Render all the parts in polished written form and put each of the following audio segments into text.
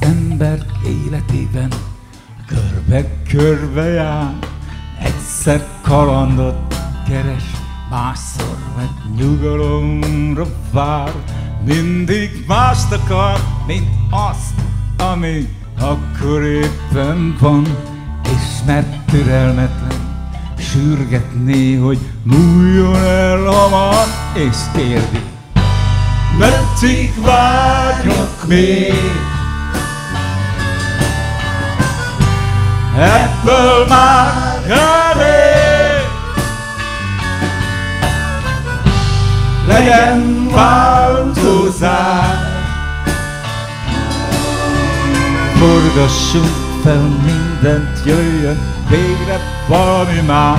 ember életében körbe-körbe jár, egyszer kalandot keres, másszor meg nyugalomra vár. Mindig mást akar, mint azt, ami akkor éppen van, és mert türelmetlen, sürgetné, hogy múljon el hamar, és kérdi, meddig várjak még? Ebből már elég, legyen változás. Forgassunk fel mindent, jöjjön végre valami más.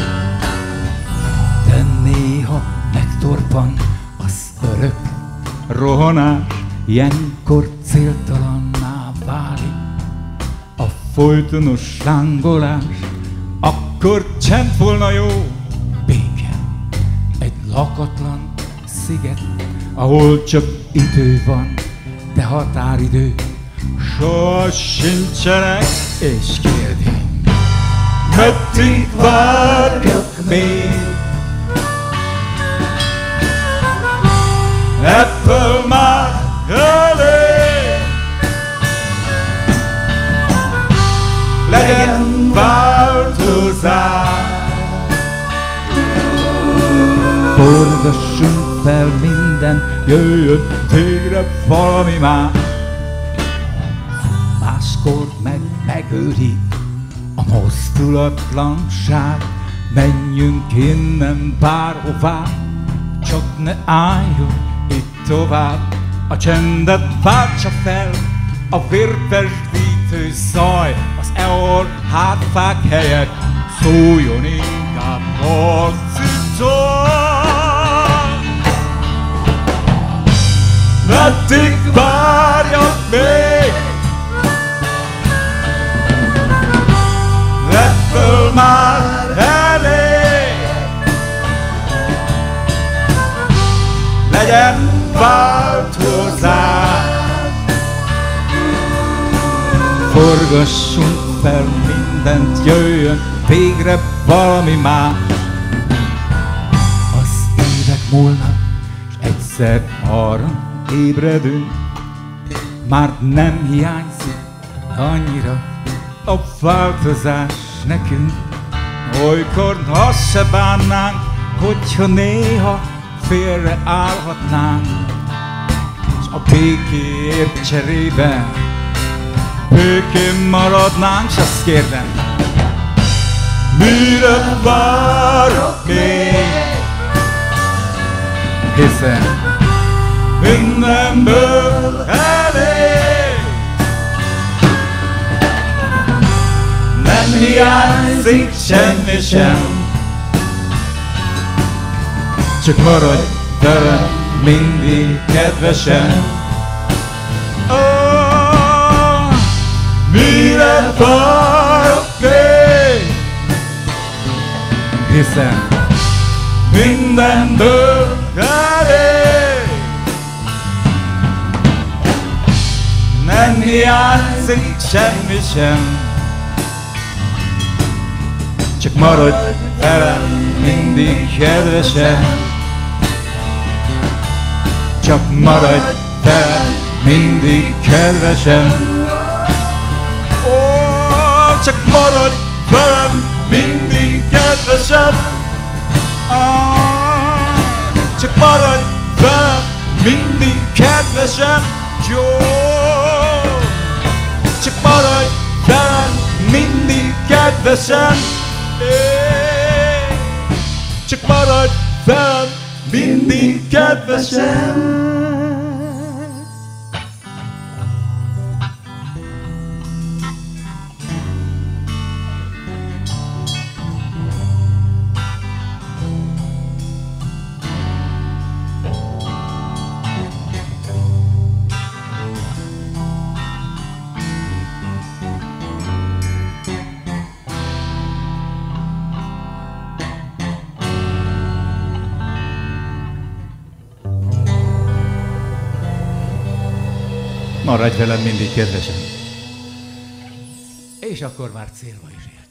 De néha megtorpan az örök rohanás, ilyenkor céltalanná válik a folytonos lángolás. Akkor csend volna jó, béke, egy lakatlan sziget, ahol csak idő van, de határidő soha sincsenek. És kérdi, meddig várjak még? Ebből már elég, legyen változás. Forgassunk fel minden, jöjjön végre valami más. Máskor meg megőri a mozdulatlanság, menjünk innen bárhová, csak ne álljon itt tovább. A csendet váltsa fel a vérpesdítő zaj, az eol hátfák helyett szóljon inkább a cica. Meddig várjak még? Ebből már elég, legyen változás. Forgassunk fel mindent, jöjjön végre valami más. Az évek múlnak, s egyszer arra ébredünk, már nem hiányzik annyira a változás nekünk. Olykor azt se bánnánk, hogyha néha félre állhatnánk, s a békéért cserébe békén maradnánk. S azt kérdem, mire várok még? Hiszen mindenből elég, nem hiányzik semmi sem, csak maradj velem mindig kedvesen. Oh, mire várok még? Hiszen mindenből elég, nem hiányzik semmi sem, csak maradj velem mindig kedvesen. Csak maradj velem mindig kedvesen. Ó, csak maradj velem mindig kedvesen. Csak maradj velem mindig kedvesen. Jó, csak maradj velem mindig kedvesen. Csak maradj velem mindig kedvesen. Maradj velem mindig, kedvesem. És akkor már célba is ér.